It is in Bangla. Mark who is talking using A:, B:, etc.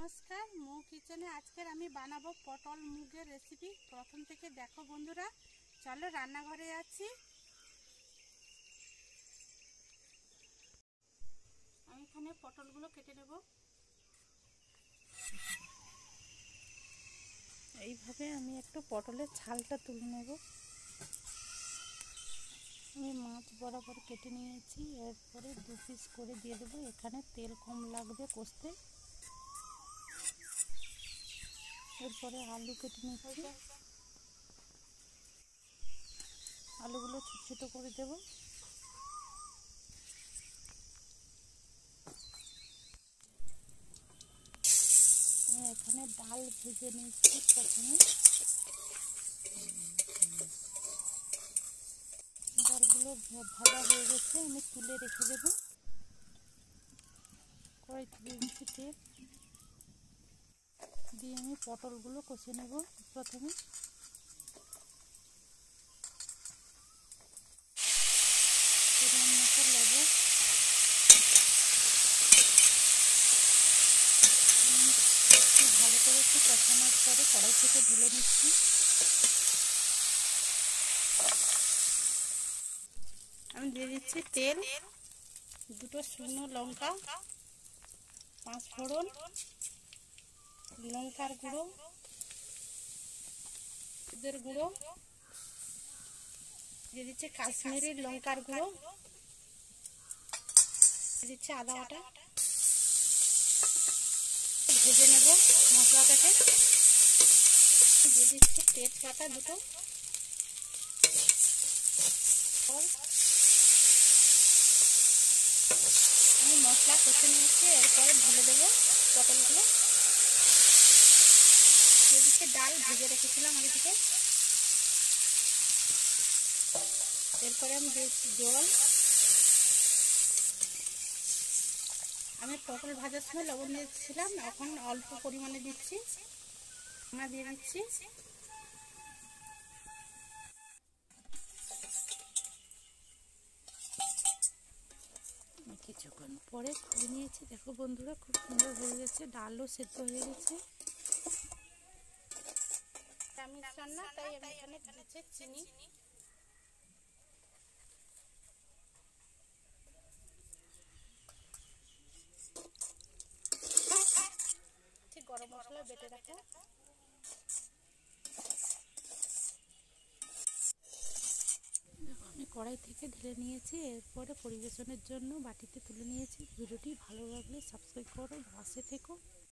A: নমস্কার, মৌ কিচেনে আজকের আমি বানাবো পটল মুগের রেসিপি। প্রথম থেকে দেখো বন্ধুরা, চলো রান্নাঘরে যাচ্ছি। আমি এখানে পটলগুলো কেটে নেব। এইভাবে আমি একটু পটলের ছালটা তুলে নেব। আমি মাছ বরাবর কেটে নিয়েছি, এরপরে 2 পিস করে দিয়ে দেবো। এখানে তেল কম লাগবে কষতে। এরপরে আলু কেটে নিচ্ছি, আলুগুলো ছোট ছোট করে দেব। আমি এখানে ডাল ভেজে নিচ্ছি। প্রথমে ডালগুলো ভাজা হয়ে গেছে, আমি তুলে রেখে দেব। কড়াইতে দিয়ে দিচ্ছি তেল, দিয়ে আমি পটলগুলো কষে নেব। প্রথমে পরিমাণ মতো লবণ, ভালো করে একটু কষানোর পরে কড়াই থেকে ঢেলে নিচ্ছি। আমি দিয়ে দিচ্ছি তেল, 2টো শুকনো লঙ্কা, 5 ফোড়ন, লঙ্কার গুঁড়ো, হলুদের গুঁড়ো, দিয়ে দিচ্ছি কাশ্মীরি লঙ্কার গুঁড়ো, দিয়ে দিচ্ছি আদা বাটা। ভেজে নেব মশলাটাকে। দিয়ে দিচ্ছি তেজপাতা 2টো, আমি মশলা কষে নিয়েছি। এরপরে ঢেলে দেবো পটলগুলো। দিয়ে দিচ্ছি ডাল ভেজে রেখেছিলাম আগে থেকে। এরপরে আমি দিয়েছি জল। আমি পটল ভাজার সময় লবণ দিয়েছিলাম, এখন অল্প পরিমাণে দিচ্ছি। আমরা দিয়ে দিচ্ছি। কিছুক্ষণ পরে খুলে নিয়েছি। দেখো বন্ধুরা, খুব সুন্দর হয়ে গেছে, ডালও সেদ্ধ হয়ে গেছে। নিরামিষ রান্না, তাই আমি এখানে দিচ্ছি চিনি। গরম মশলা বেটে রাখা। আমি কড়াই থেকে ঢেলে নিয়েছি। এরপরে পরিবেশনের জন্য বাটিতে তুলে নিয়েছি। ভিডিওটি ভালো লাগলে সাবস্ক্রাইব করো, পাশে থেকো।